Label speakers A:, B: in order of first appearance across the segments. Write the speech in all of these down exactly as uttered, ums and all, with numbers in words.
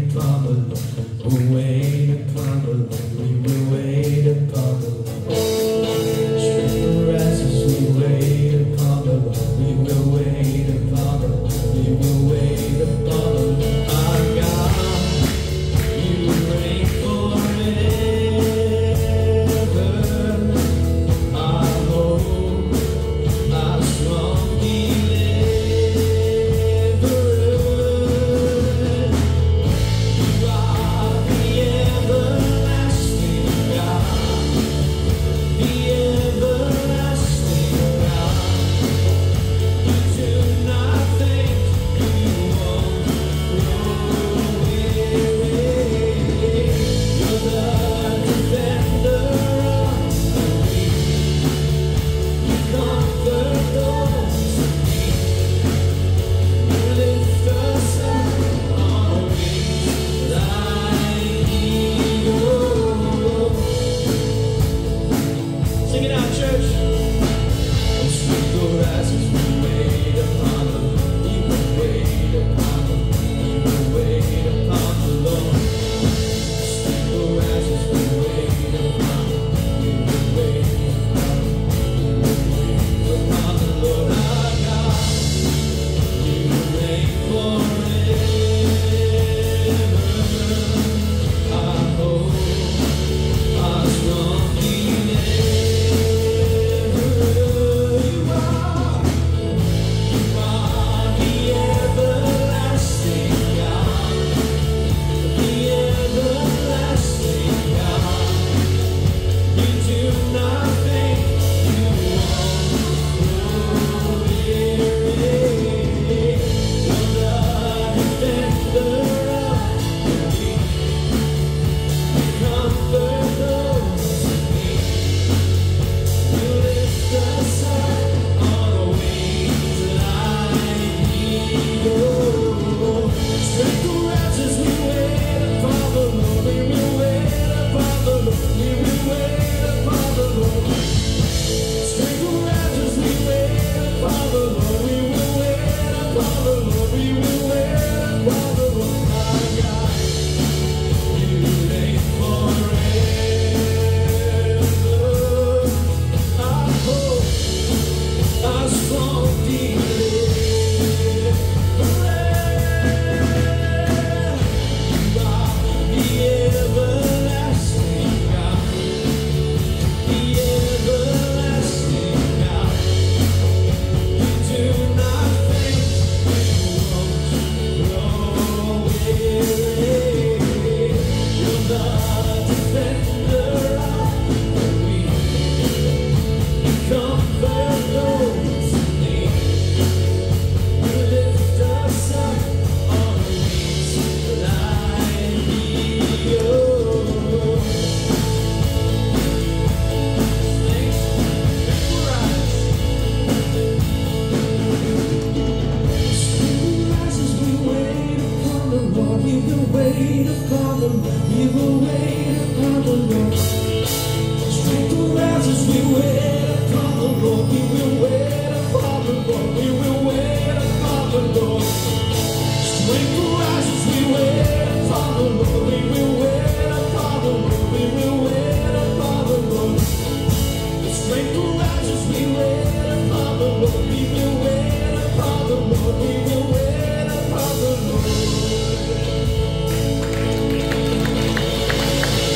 A: upon the Lord. We'll wait upon the Lord. We will wait upon the Lord. Strength will rise as we wait upon the Lord. We will wait upon the Lord. We will wait upon the Lord. Our God, you reign forever. Our hope, our strong deliverer. You are the everlasting God, the everlasting God. You do not think you won't grow weary. You're the defender of the weak. You comfort those who need. You lift us up on wings like eagles. Sing it out, church. Oh, strength will rise as we wait upon the Lord. We will wait upon the Lord. We will wait upon the Lord. Strength will rise as we wait upon the Lord. We will wait upon the Lord. We will wait upon the Lord our God. You reign forever. Our hope, our strong deliverer. You are, you are the everlasting God, the everlasting God. You do not think you won't grow weary. You're the defender of the weak. You comfort those who need. You lift us up on wings like eagles. Strength will rise as we wait upon the Lord. We will wait upon the Lord. We will wait upon the Lord. Strength will rise as we wait upon the Lord. We will wait upon the Lord. We will wait upon the Lord our God. You reign forever. Our hope, our strong deliverer. You are the everlasting God, the everlasting God. You do not think you won't grow weary. You're the defender of the weak. You comfort those who need. You lift us up on wings like eagles. Strength will rise. Strength will rise as we wait upon the Lord. We will wait upon the Lord. We will wait upon the Lord. Strength will rise as we wait upon the Lord. We will wait upon the Lord. We will wait upon the Lord. Strength will rise as we wait upon the Lord. We will wait upon the Lord. We will wait upon the Lord. Strength will rise as we wait upon the Lord. We will wait upon the Lord. We will wait upon the Lord.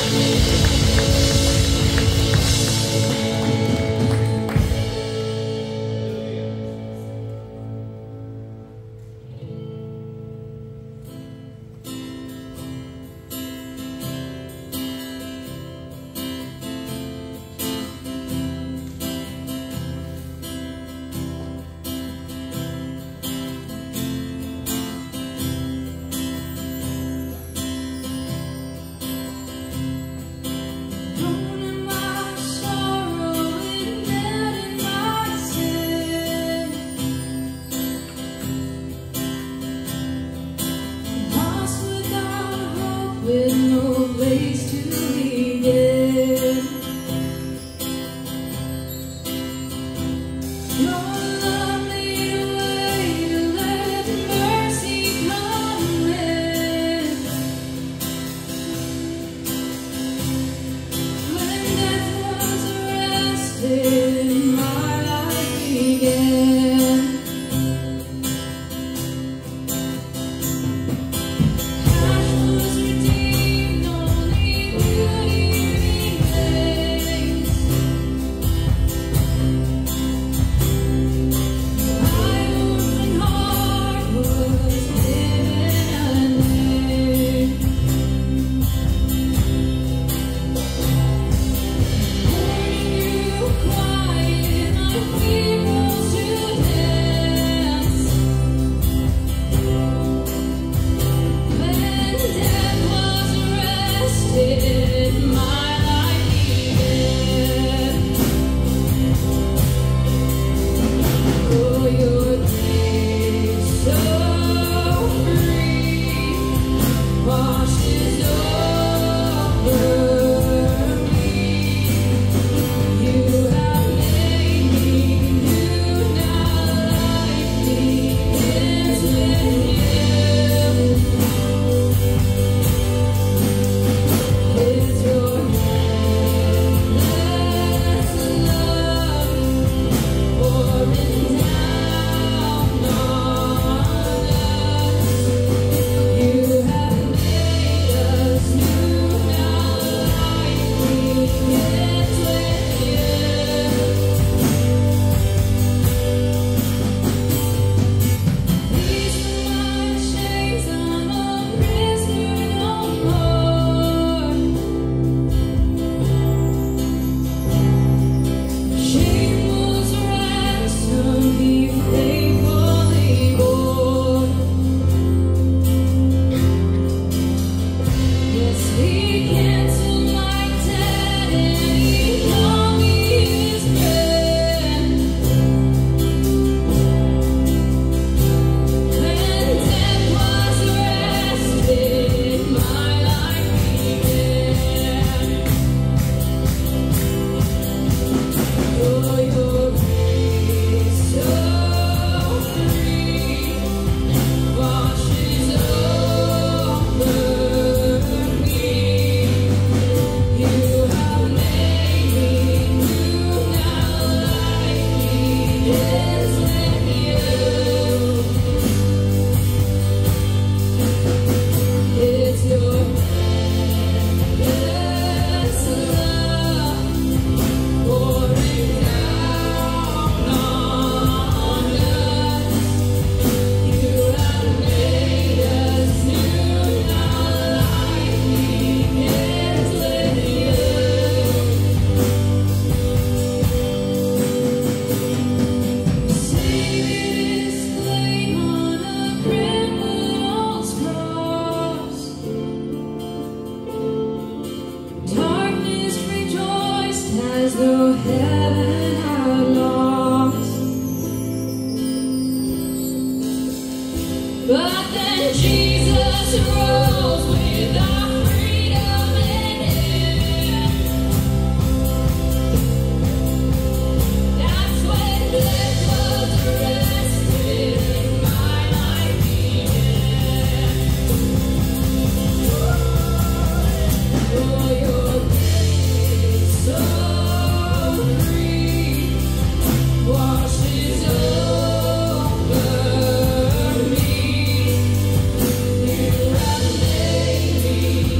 A: But then Jesus rose with our freedom in hand. That's when death was arrested and my life began. Oh, your grace so free washes over me. You have made me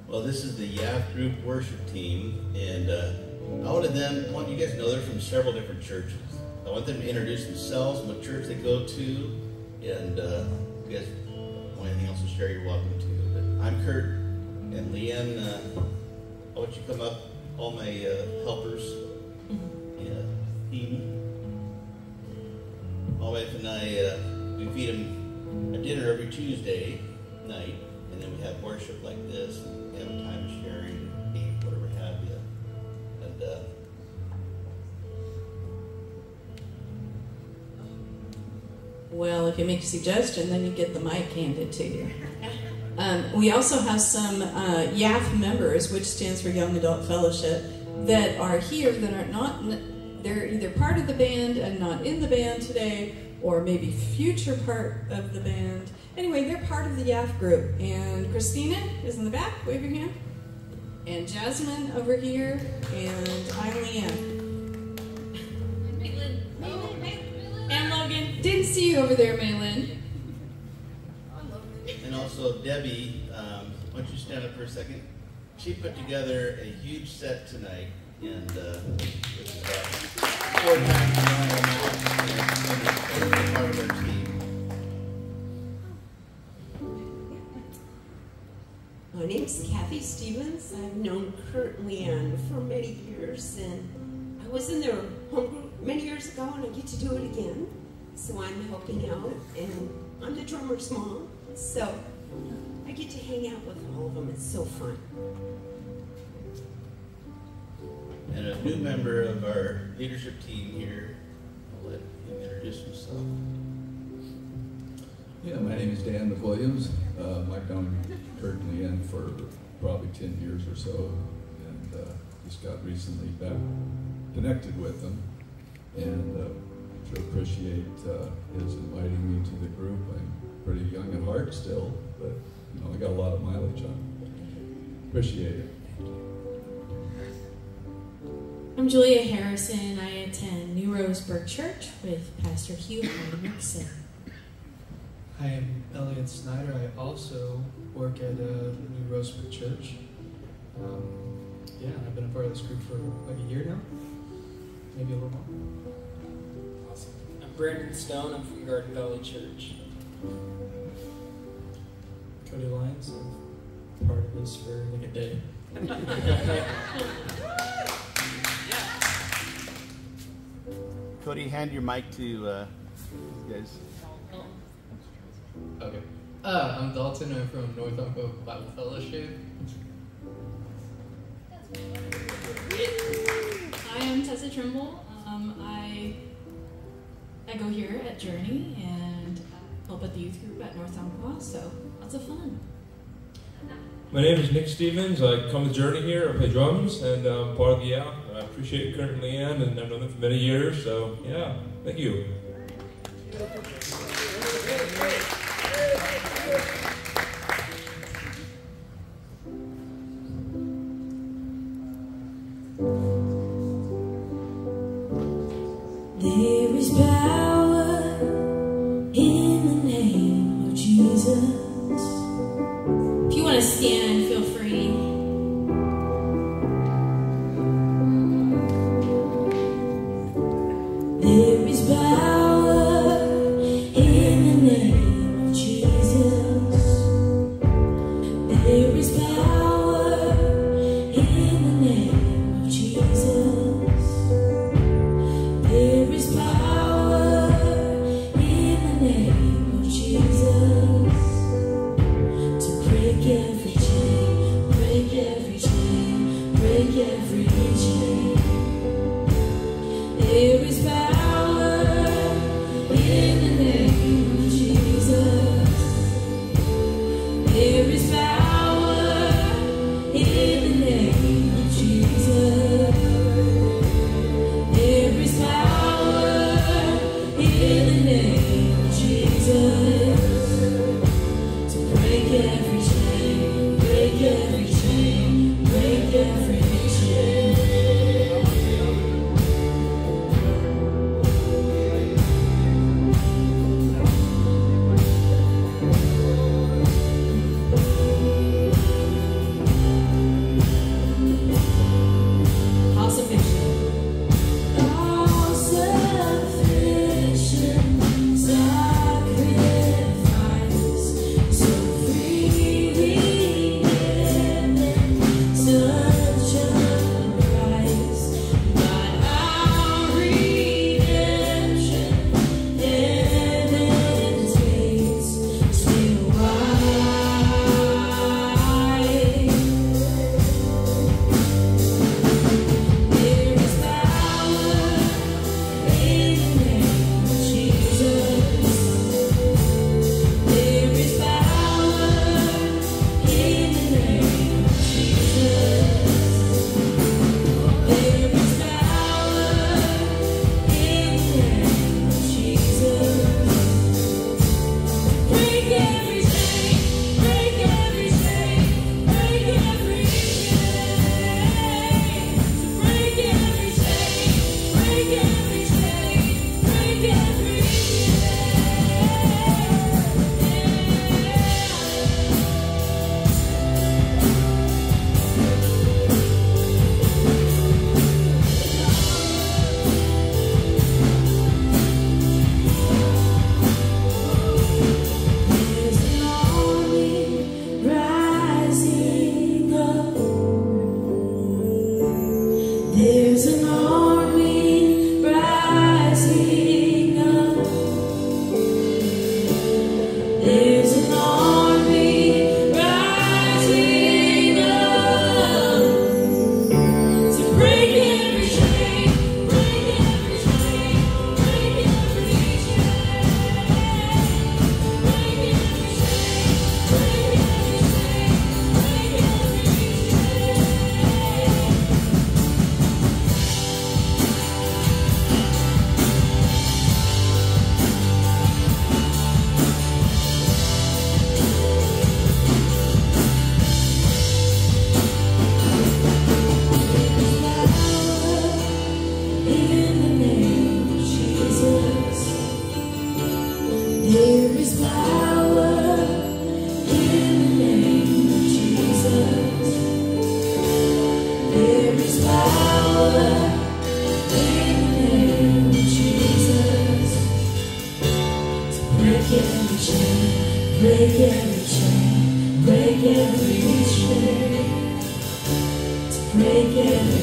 B: Well, this is the Y A F group worship team, and uh, I wanted them, I want you guys to know they're from several different churches. I want them to introduce themselves and what church they go to, and uh, if you guys want anything else to share, you're welcome to. But I'm Kurt, and Leanne, uh, I want you to come up, all my uh, helpers, yeah, Amy. My wife and I, uh, we feed them a dinner every Tuesday night, and then we have worship like this, and we have a time of sharing, eat, whatever have you. And uh,
C: well, if you make a suggestion, then you get the mic handed to you. Um, we also have some uh, Y A F members, which stands for Young Adult Fellowship, that are here that are not, they're either part of the band and not in the band today, or maybe future part of the band. Anyway, they're part of the Y A F group. And Christina is in the back, wave your hand. And Jasmine over here, and I'm Leanne.
D: Maylin. Maylin. Maylin.
C: And Logan. Didn't see you over there, Maylin.
B: and also Debbie, um, why don't you stand up for a second? She put together a huge set tonight, and uh, this is uh, four times the normal amount, and part of our team.
E: My name's Kathy Stevens. I've known Kurt and Leanne for many years, and I was in their home group many years ago, and I get to do it again. So I'm helping out, and I'm the drummer's mom, so I get to hang out with all of them. It's so fun.
B: And a new member of our leadership team here, I'll let him introduce himself.
F: Yeah, my name is Dan McWilliams. Um, I've known Kurt and Leanne for probably ten years or so, and uh, just got recently back connected with them, and uh, sure appreciate uh, his inviting me to the group. I'm pretty young at heart still, but you know I got a lot of mileage on it. Appreciate it.
D: I'm Julia Harrison. I attend New Roseburg Church with Pastor Hugh Hendrickson.
G: I am Elliot Snyder. I also work at uh, the New Roseburg Church. Um, yeah, I've been a part of this group for like a year now, maybe a little more.
H: Awesome. I'm Brandon Stone. I'm from Garden Valley Church.
G: Cody Lyons. I'm part of this for like a day.
B: Cody, hand your mic to uh, these guys.
I: Okay. Uh, I'm Dalton. I'm from North Uncle Bible Fellowship.
D: I am Tessa Trimble. Um, I I go here at Journey and help at the youth group at North Umpqua, so lots of fun.
A: My name is Nick Stevens. I come to Journey here. I play drums and I'm part of the Y A F. I appreciate Kurt and Leanne, and I've known them for many years, so yeah, thank you.
J: There is power in the name of Jesus.
D: If you want to stand, feel free.
J: There is power in the name of Jesus. There is power in the name of Jesus. There is power in the name of Jesus to break every chain, break every chain, break every chain. There is power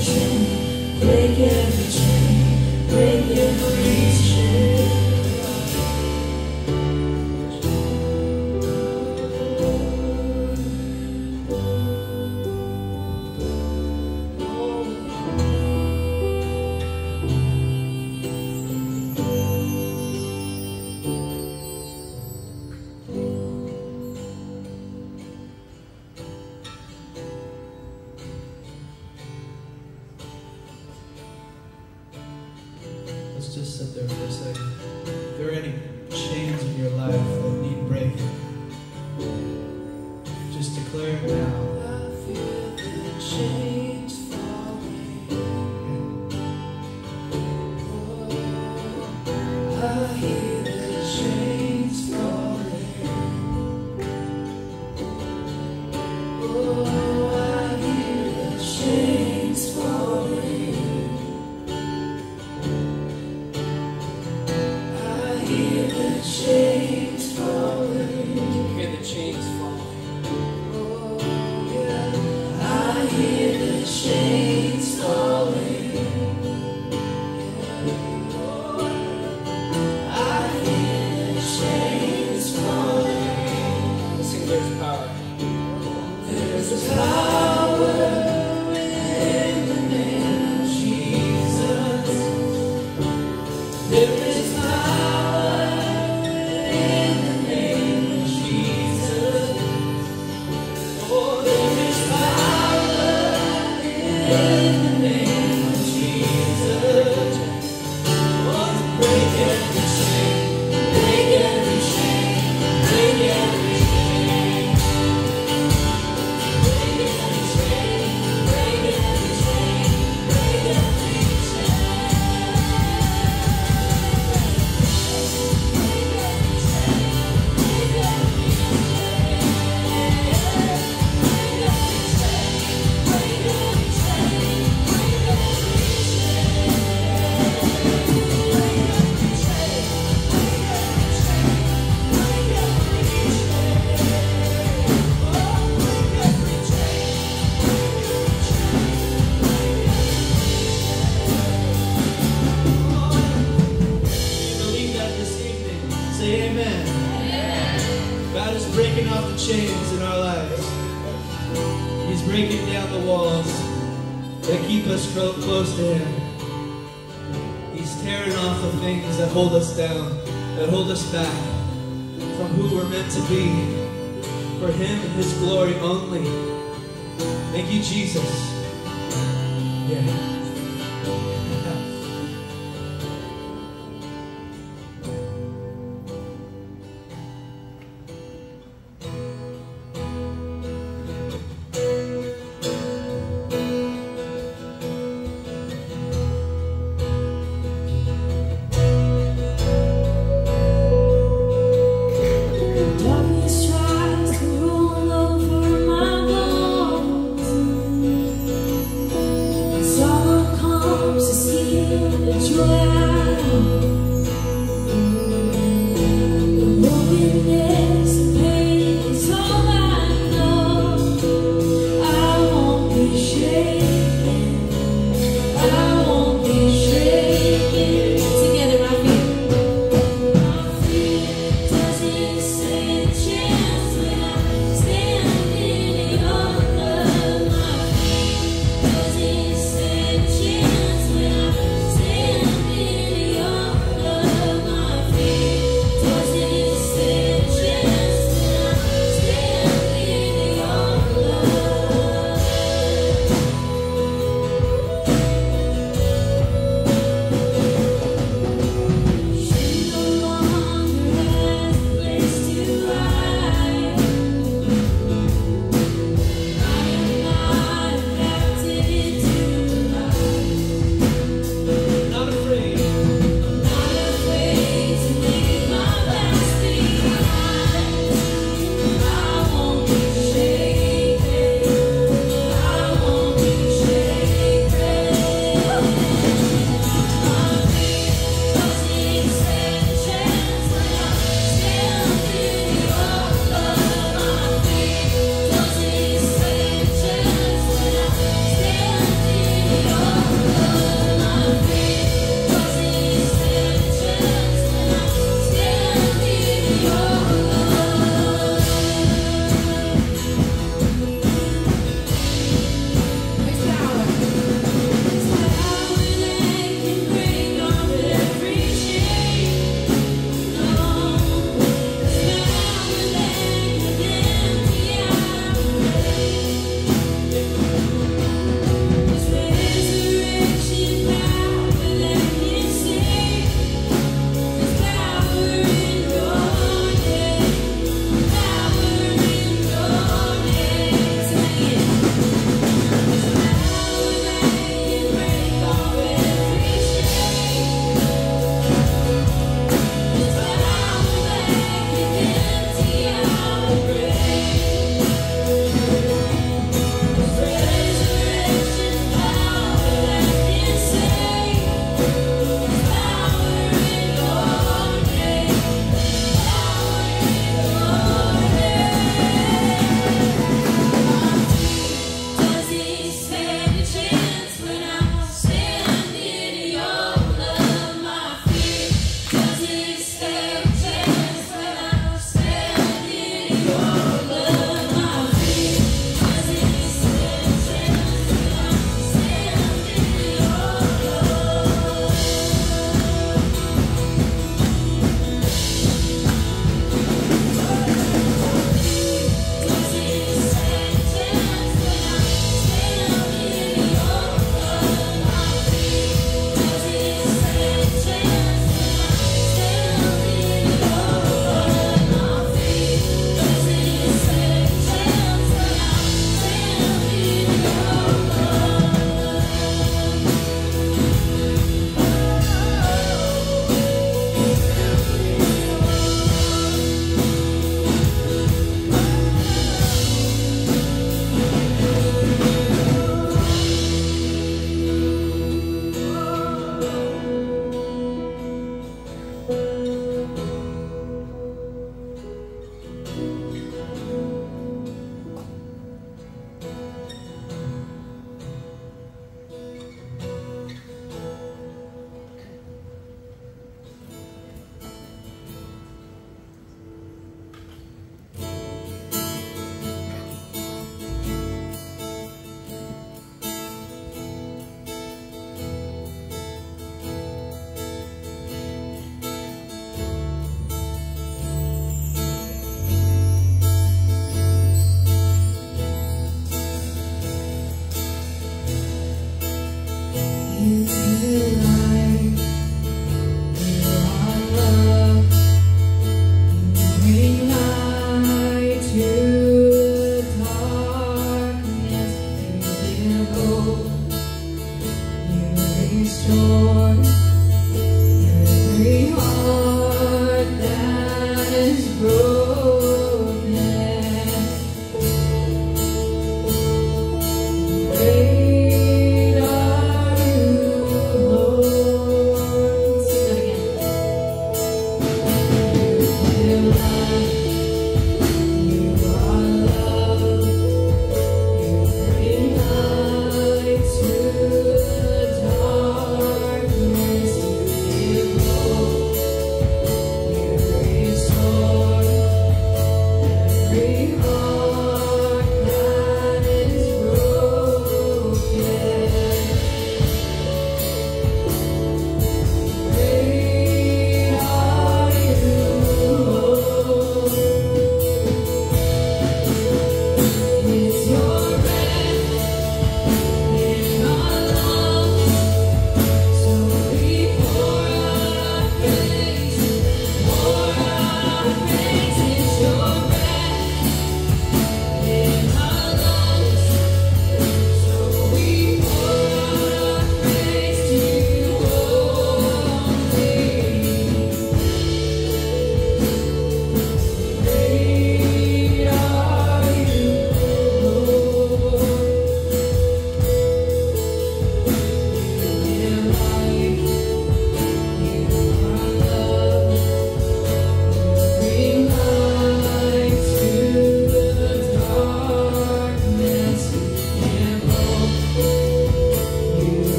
G: Let's just sit there for a second. If there are any chains in your life that need breaking, just declare it now.
A: I feel the chains falling. Oh, I hear the chains falling. Oh, I hear the chains falling. I hear the chains falling.
H: You hear the chains falling.
A: I hear the chains falling. I hear the chains falling.
H: Sing, there's power.
A: There's power in the name of Jesus. There is power in the name of Jesus. Oh, there is power in the name of Jesus. Oh, to break every chain, break every chain, break every chain. Break every chain, break every chain, break every
G: Believe that this evening. Say amen. God is breaking off the chains in our lives. He's breaking down the walls that keep us clo- close to Him. He's tearing off the things that hold us down, that hold us back from who we're meant to be. For Him and His glory only. Thank you, Jesus. Yeah.
J: Darkness tries to roll over my bones. Sorrow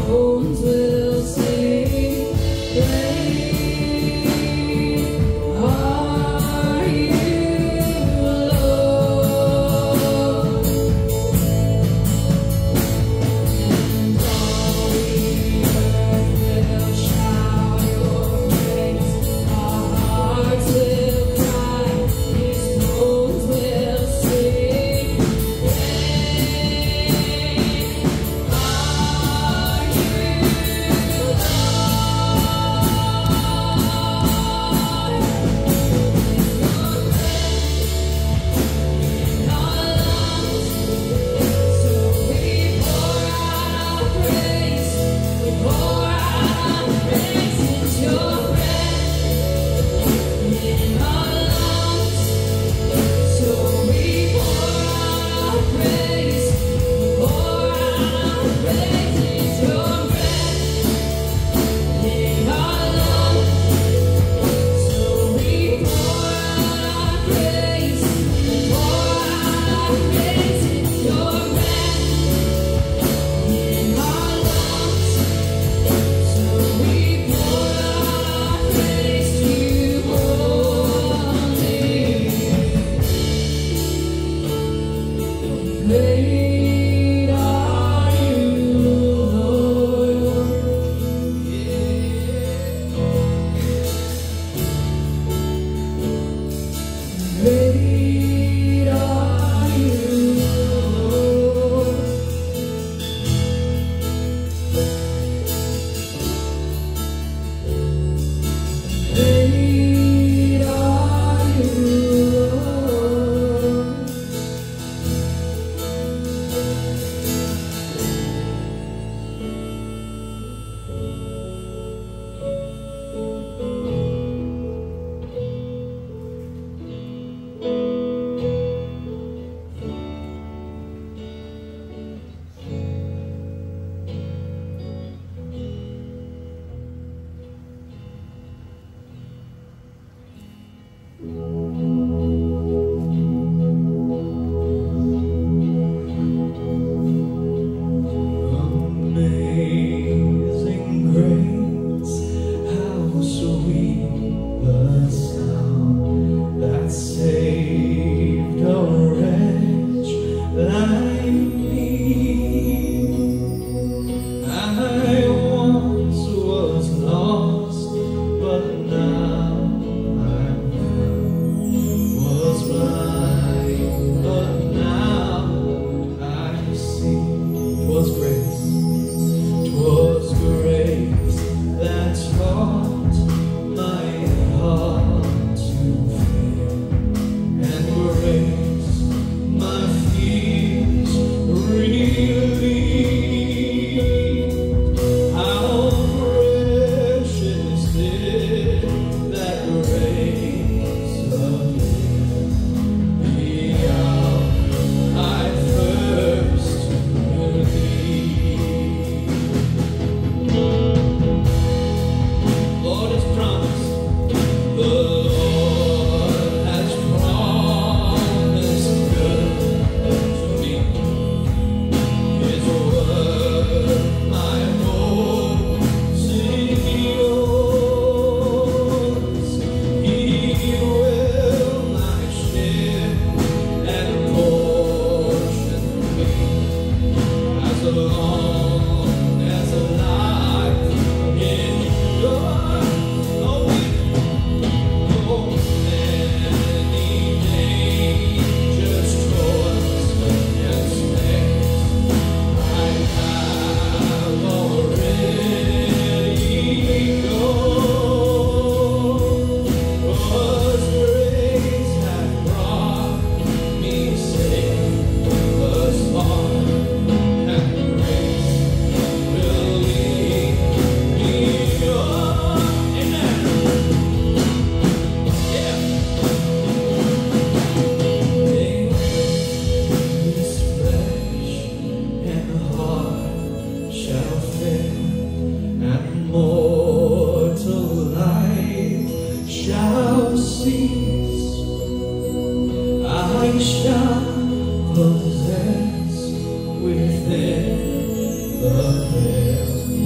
J: bones will sing. Great are you, Lord, and all the earth will shout your praise. Our hearts will cry, His bones will sing. Great are you, Lord. Great are you, Lord. Great are you, Lord. Amazing grace, how sweet the sound that saved a wretch like me. I once was lost, but now I'm found. Was blind, but now I see. 'Twas grace, 'twas grace that taught my heart to fear, and grace my fears relieved. How precious did that grace appear the hour I first knew Thee. Lord has promised, the Lord has promised good to me. His word my hope secures. He will my share and portion be, as long as life endures. Oh, oh, many dangers, toils, and snares I have already gone. 'Twas grace that brought me safe thus far, and grace will lead me on. Amen. Yeah. This flesh and heart shall fail, and mortal life shall cease. I shall possess within the veil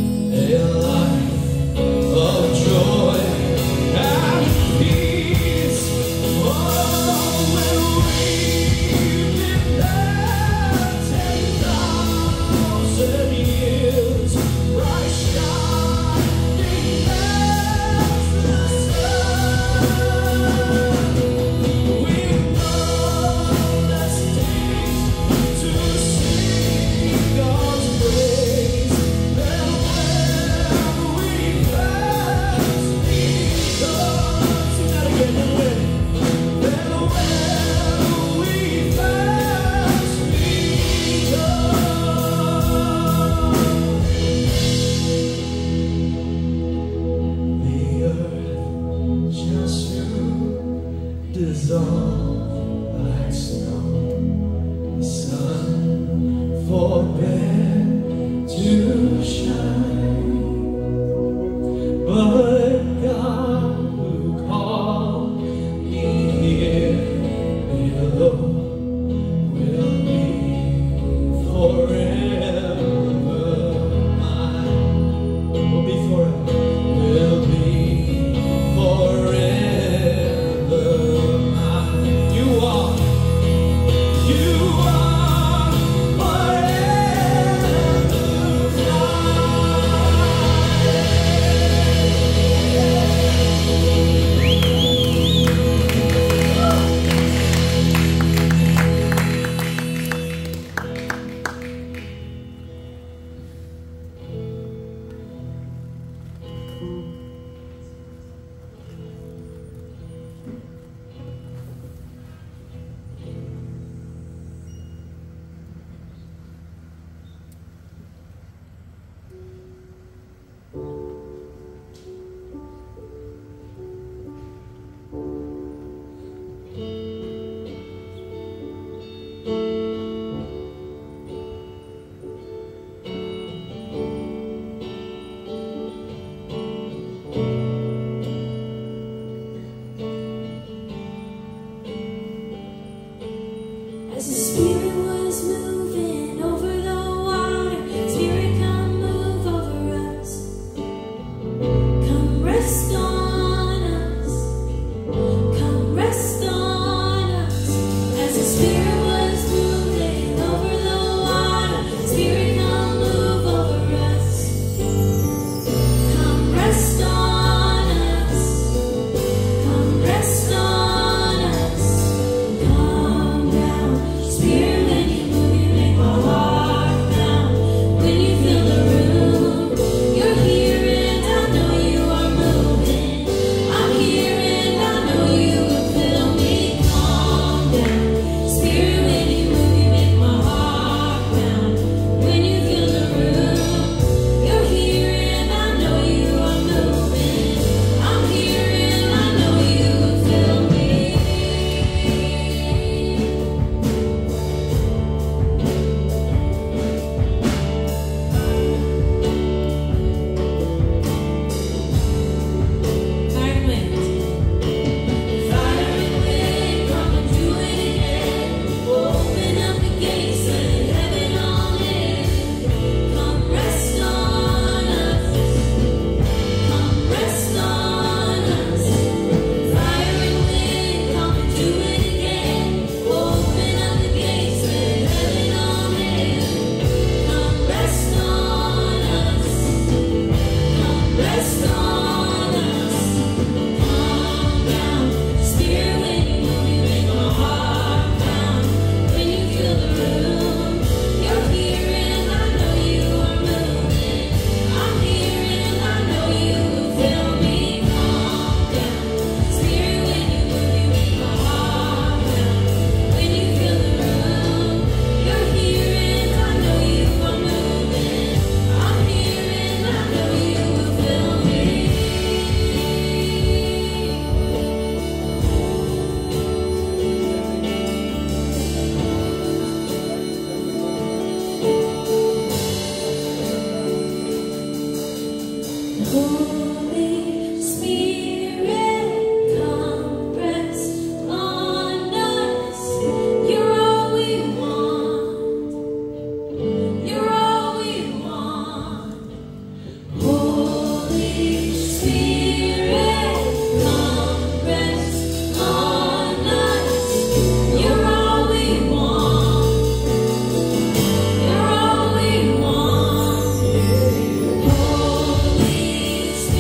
J: Holy Spirit, come rest on us. You're all we want. You're all we want. Holy Spirit, come rest on us. You're all we want. You're all we want. Holy Spirit.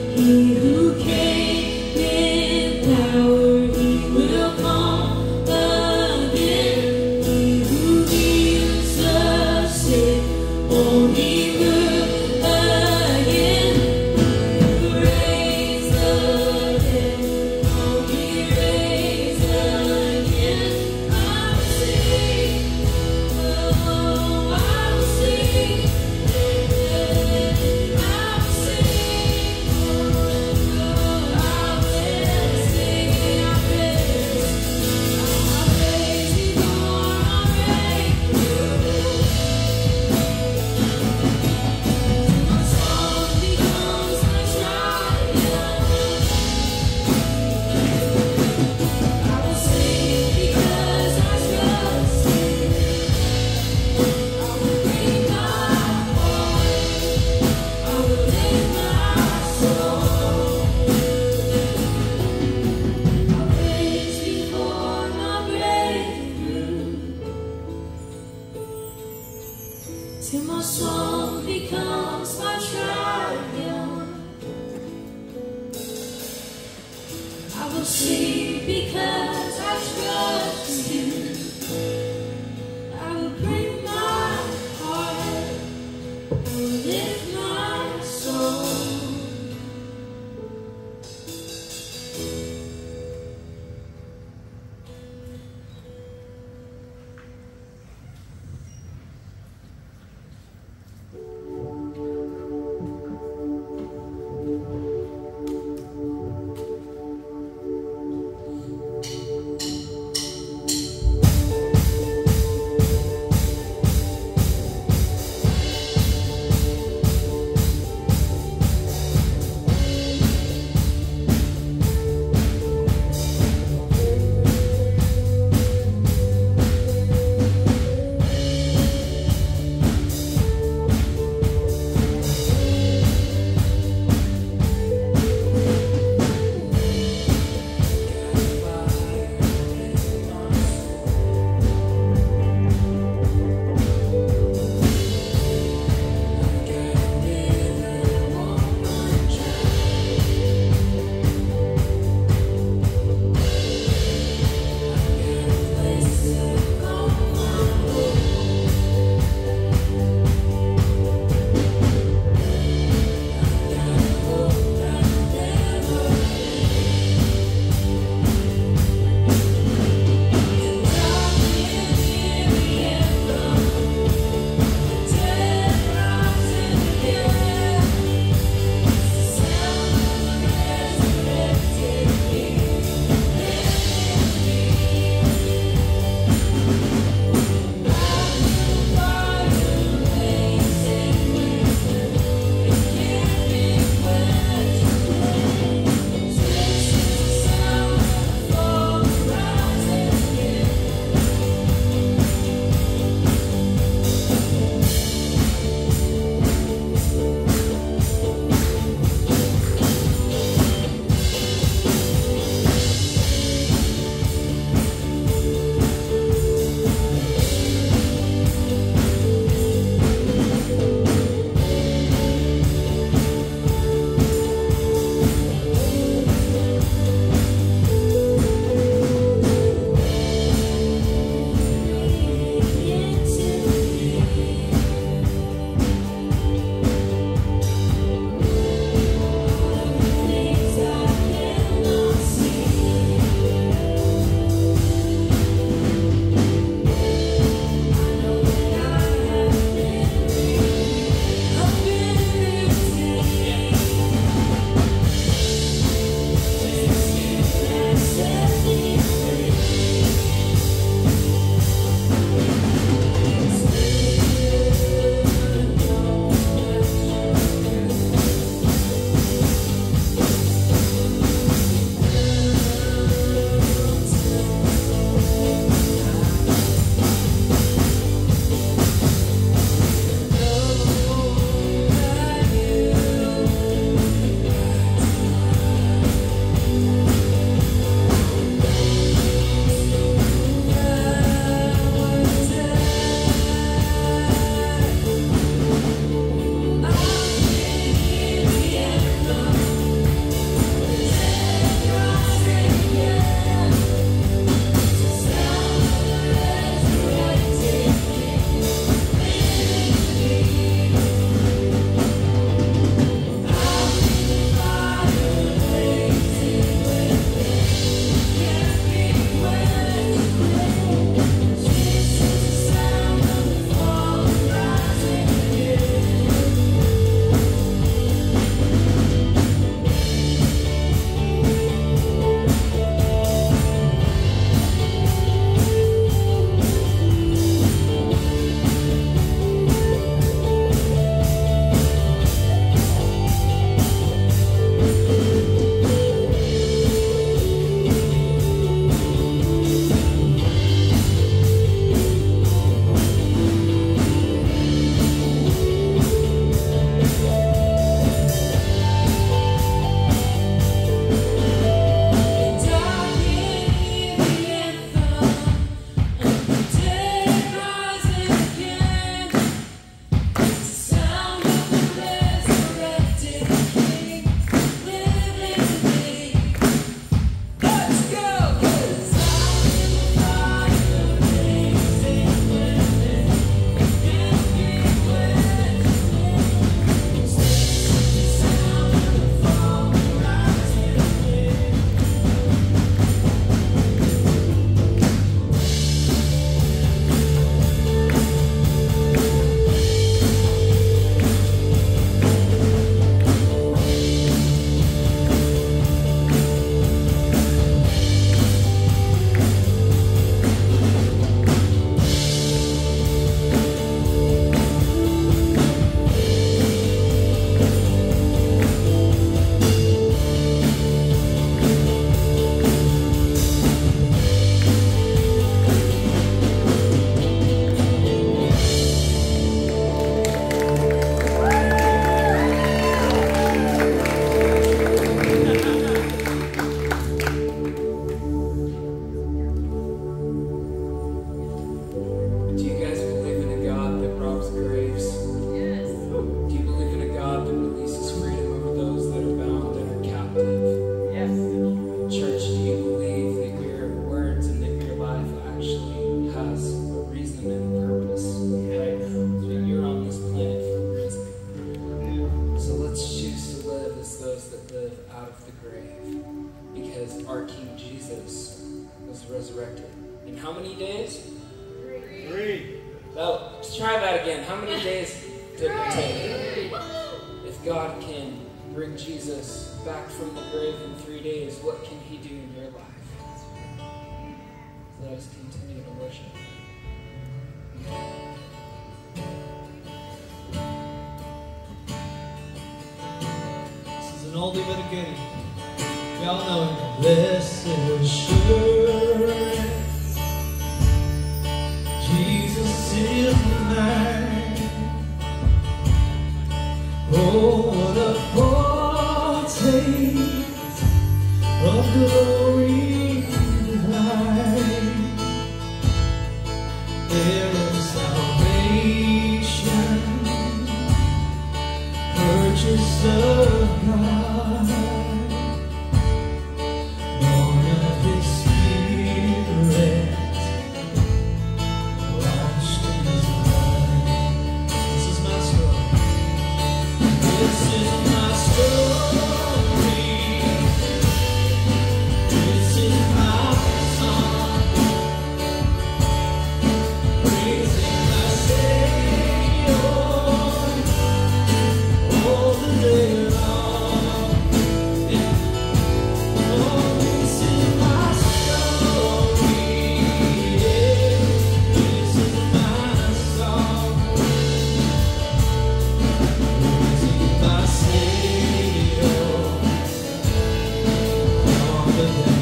J: He who came in power, he will come again. He who heals the sick, only will again. He who raised the dead, only raise again. I will sing, oh, I will sing, I will sing, oh, I will sing, I praise, I praise before my breakthrough. My song becomes my triumph. I will sing because I trust you. I will bring my heart. I will lift my soul. I praise before my breakthrough. Till my song becomes my triumph. I will sing because I trust you. I will bring my heart. I will lift my soul.
H: out of the grave because our King Jesus was resurrected. In how many days? Three. Three. Well, let's try that again. How many days did it take? If God can bring Jesus back from the grave in three days, what can he do in your life? Let us continue to worship.
A: This is an oldie but a goodie. We all know it. Blessed assurance, Jesus is mine. Oh, what a foretaste of glory divine. There is salvation, purchase of God, born of His Spirit, washed in His blood. This is my story. This is my story. This is my song, praising my Savior all the day long. Yeah. Oh, this is my story. Yeah. This is my song, praising my Savior all the day long.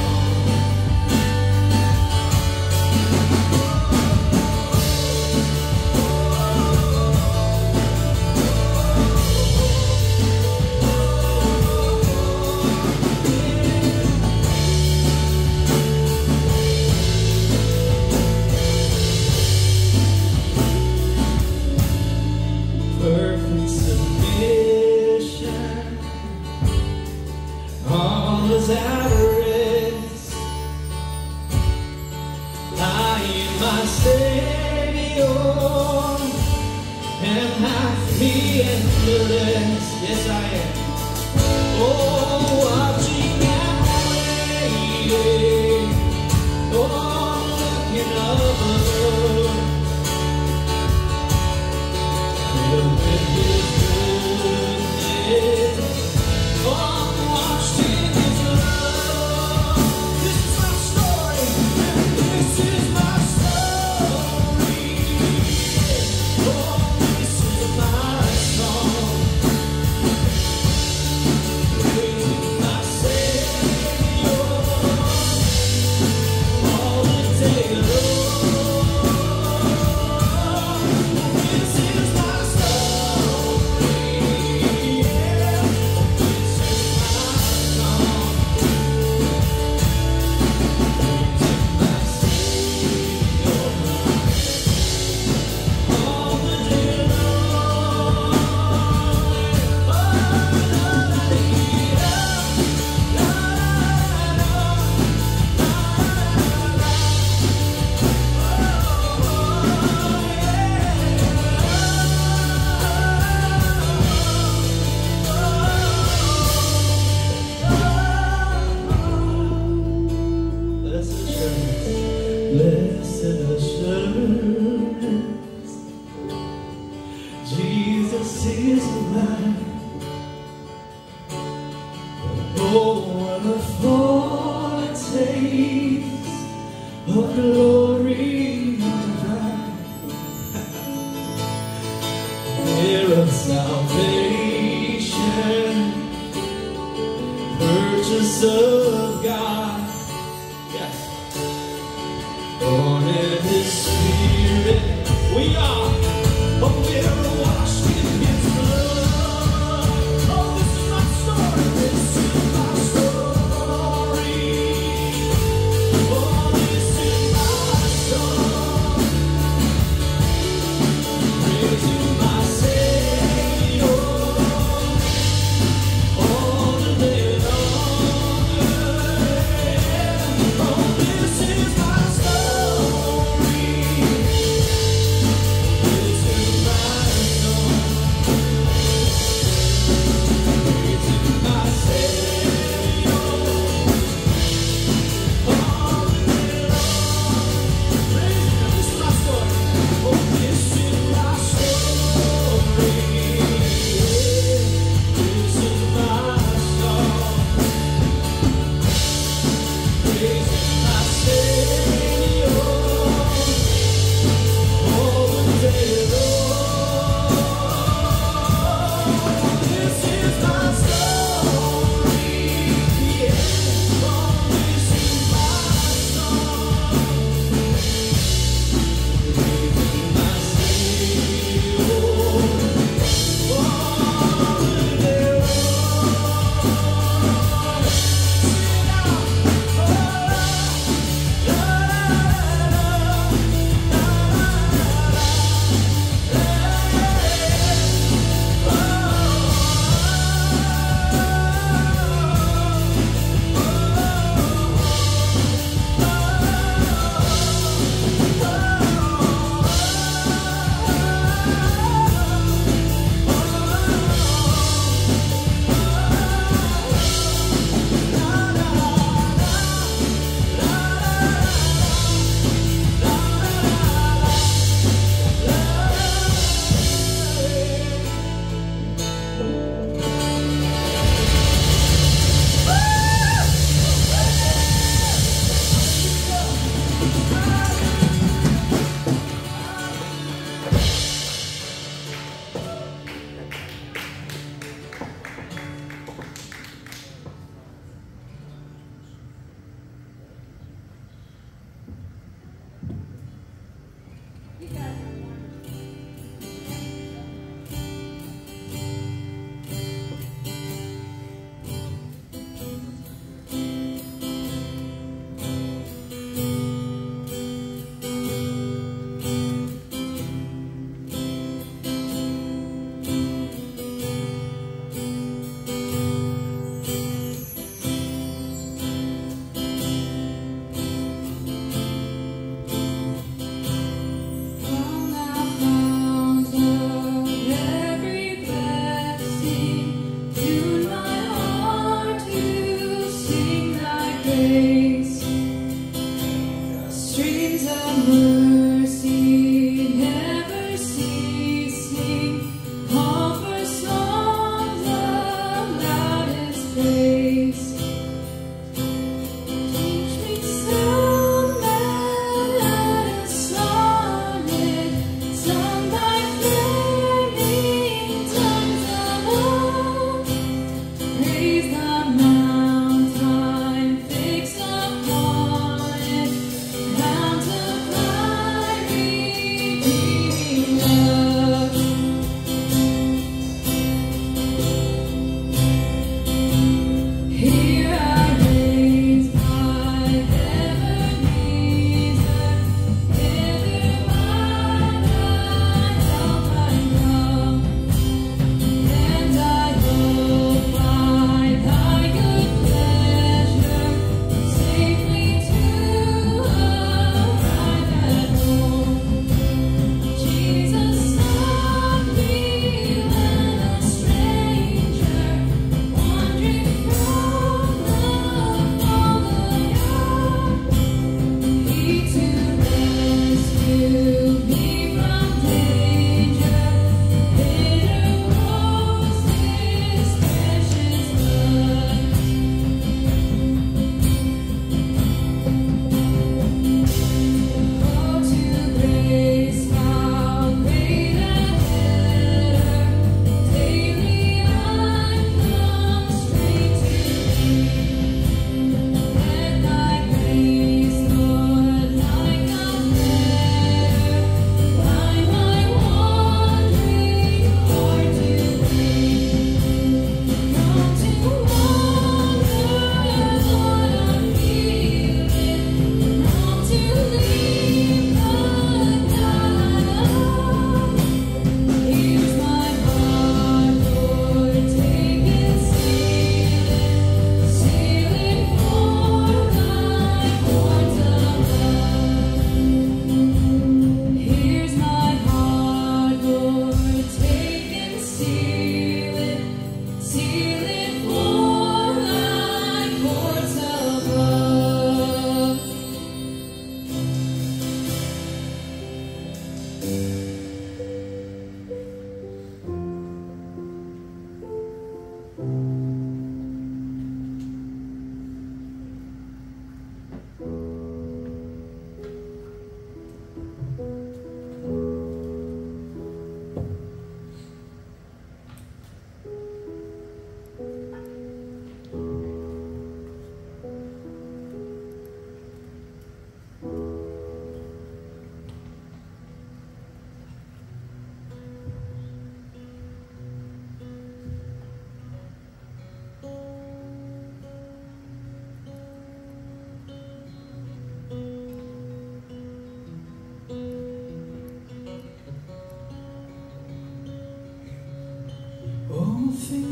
A: Perfect submission, all is at rest. I am my Savior, and happy and blessed. Yes, I am. Oh, watching and waiting. Oh, looking up. Filled with His goodness, oh, washed in His love. This is my story, and this is my story. Oh, this is my song, praising my Savior all the day long. This is my story, yeah. This is my song, praising my Savior all the day long. Oh, la, la, dee, da, la, la, Blessed assurance, blessed assurance, Jesus is mine. Oh, what a foretaste of glory divine. Heir of salvation, purchase of God. Yes. Born in His Spirit, we are, but we're washed in His blood. Oh, this is my story, this is my story. Oh, this is my song, praising my Savior all the day long. Oh, this is my story.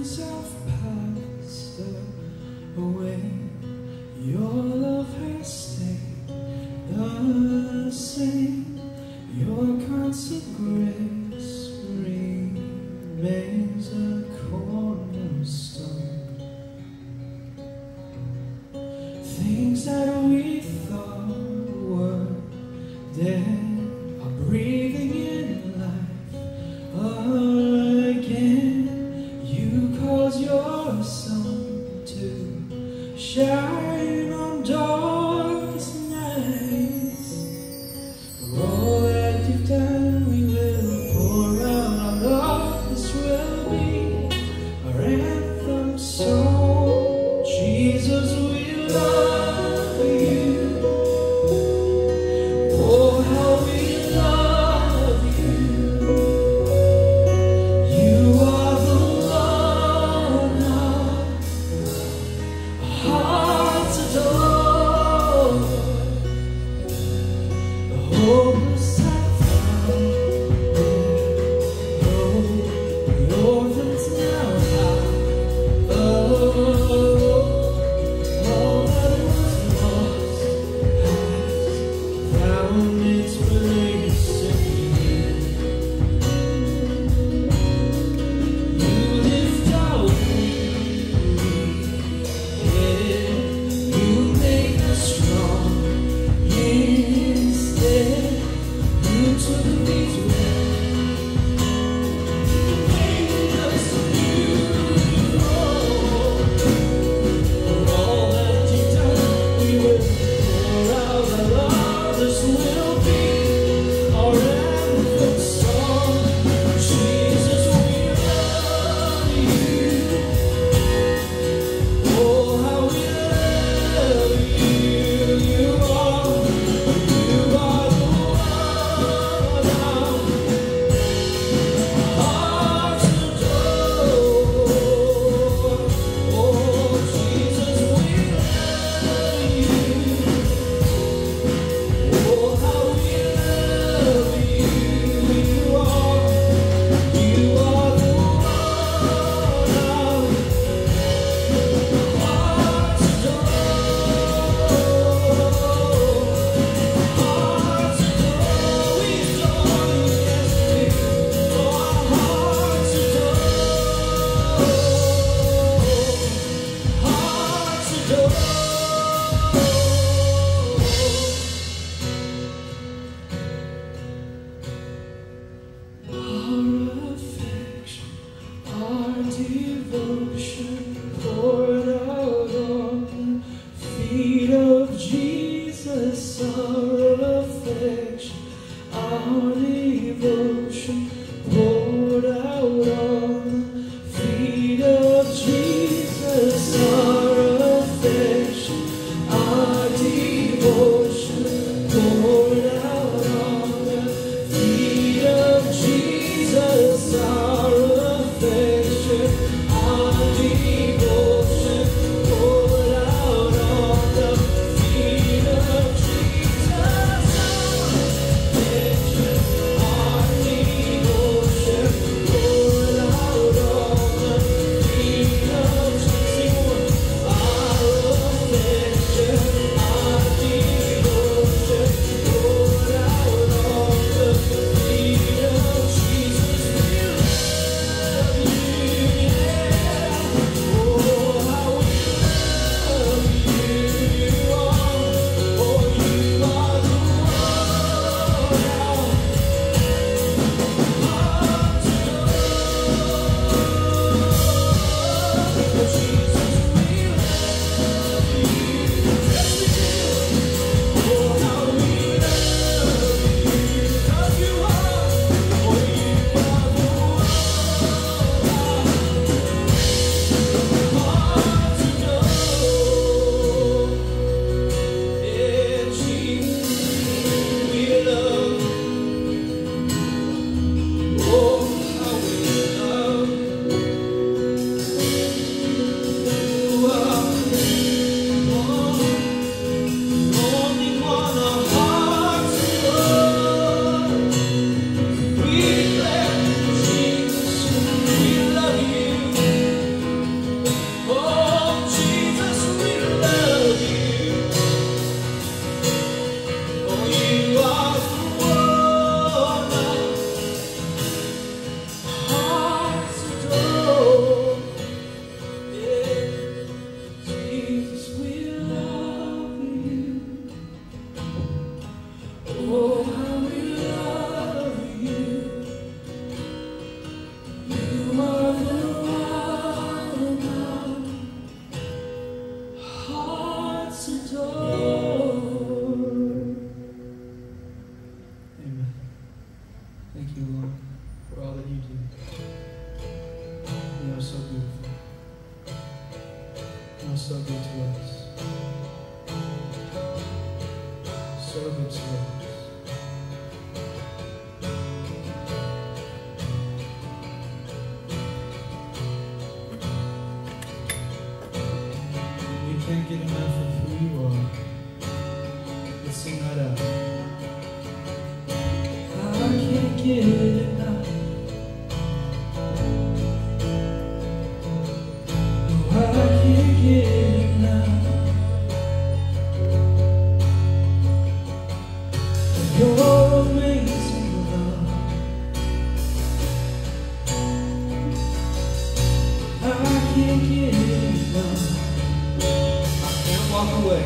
A: years have passed away, your love has stayed the same. Your constant grace remains a cornerstone. Things that we thought were dead are breathing in life again. You cause your sun to shine on darkest nights. For all that you've done, we will pour out our love. This will be our anthem song. Jesus, we love you. Oh, how we love you. You are the one our hearts
G: good to us. So good to us. We can't get enough of who you are. Let's sing that out. I can't get enough. No, I can't get enough of your amazing love. I can't get enough. I can't walk away.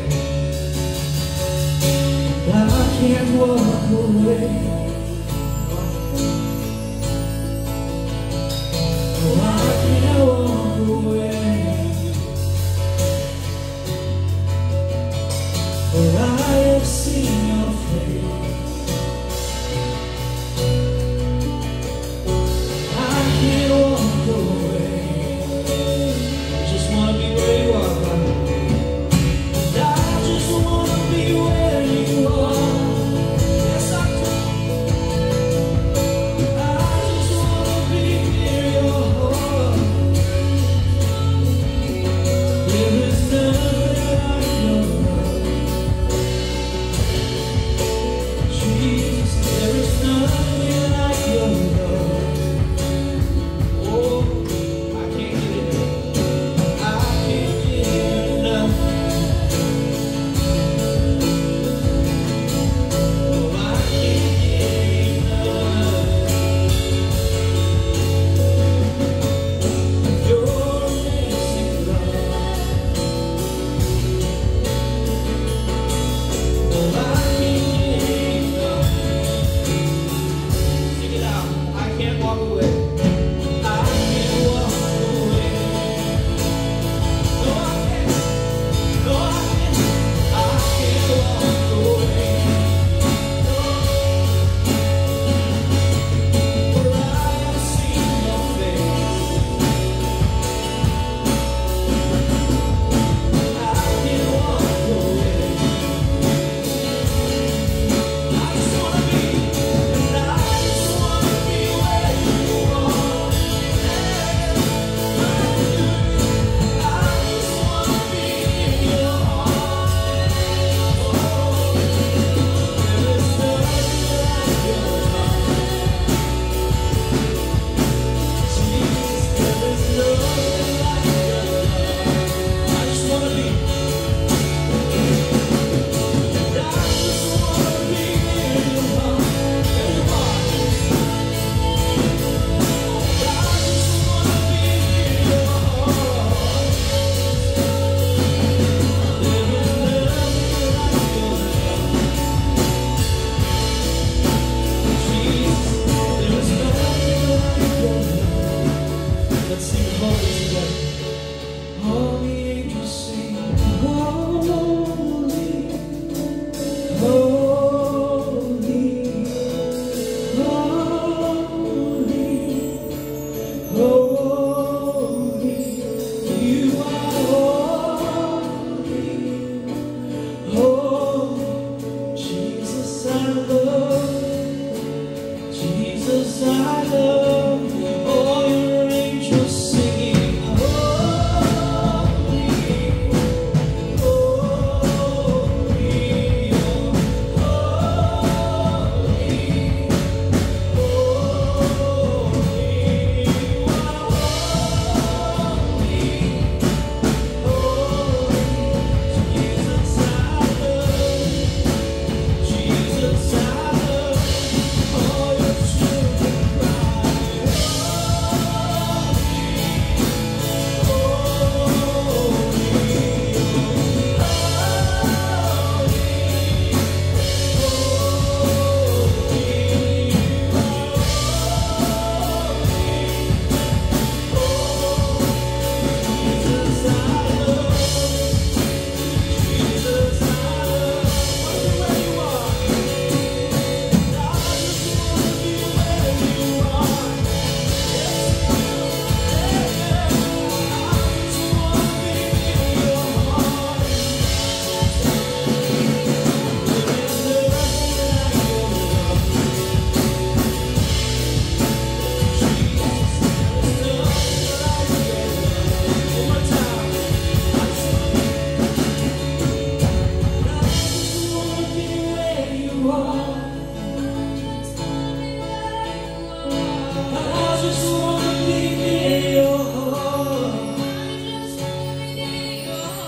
G: I can't walk away. Oh, I can't walk away. For I have seen your face. I can't walk away. Just wanna be where you are. I just wanna be where you are. Yes, I do.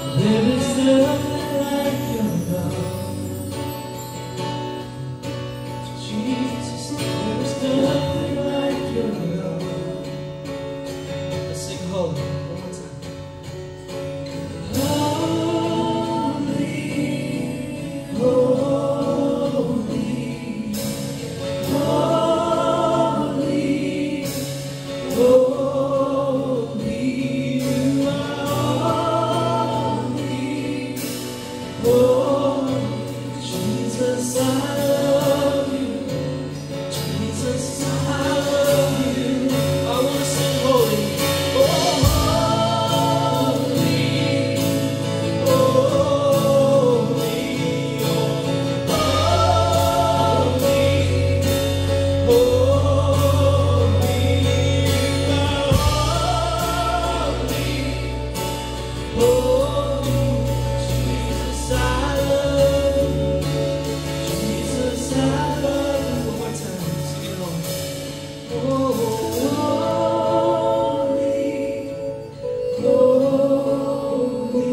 A: There is nothing like your love. Jesus, there is nothing like your love. Let's sing holy one more time. Holy, holy, holy, holy, you are holy, holy. Jesus, I love you. Jesus, I love you. I want to sing holy. Oh, holy, holy, holy, holy, holy, Jesus, I love you. Jesus, I love you. One more time, sing it along. Oh, holy, holy,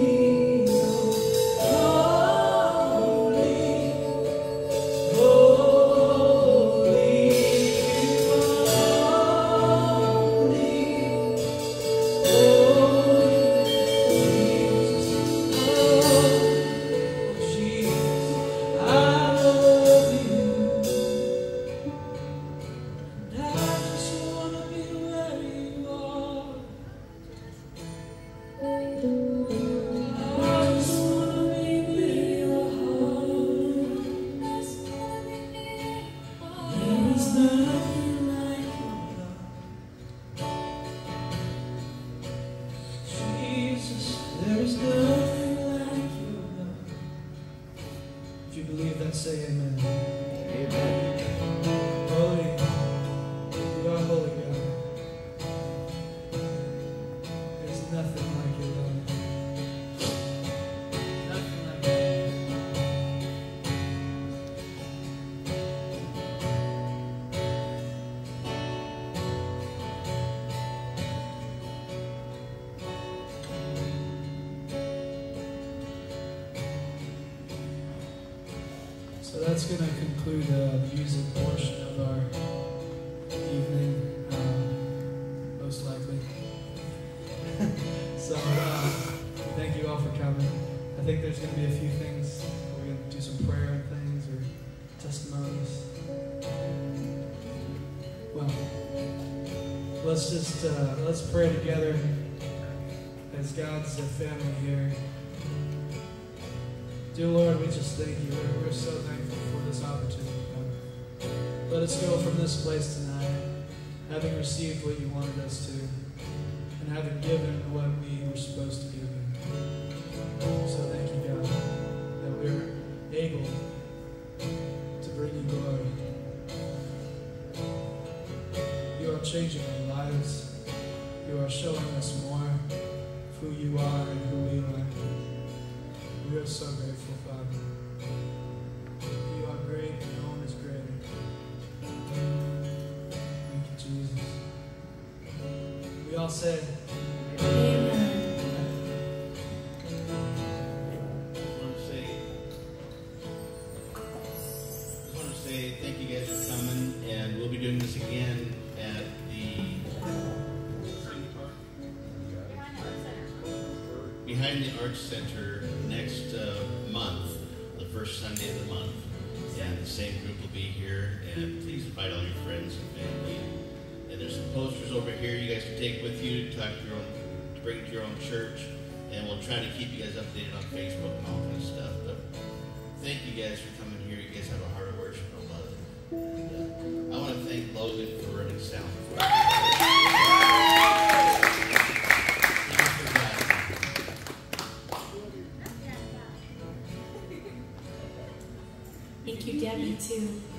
A: there is nothing like your love. If you believe that, say amen. Amen. Holy, you are holy, God. There's nothing like your love. Nothing like it. So that's going to conclude uh, the music portion of our evening, um, most likely. So uh, thank you all for coming. I think there's going to be a few things. We're going to do some prayer and things, or testimonies. Well, let's just uh, let's pray together as God's uh, family here. Dear Lord, we just thank you. We're, we're so thankful for this opportunity, God. Let us go from this place tonight, having received what you wanted us to, and having given what we were supposed to give you. So thank you, God, that we're able to bring you glory. You are changing our lives. You are showing us more of who you are and who we are. We are so grateful, Father. You are great, and no one is greater. Thank you, Jesus. We all say,
C: Amen.
B: I just want to say, just want to say thank you guys for coming, and we'll be doing this again at the behind the Arts Center next uh, month, the first Sunday of the month, and the same group will be here. And please invite all your friends and family. And there's some posters over here you guys can take with you to talk to your own, to bring to your own church. And we'll try to keep you guys updated on Facebook and all kind of stuff. But thank you guys for coming here. You guys have a heart of worship, and I love it. And uh, I want to thank Logan for running sound for us.
C: Thank you, Debbie, too.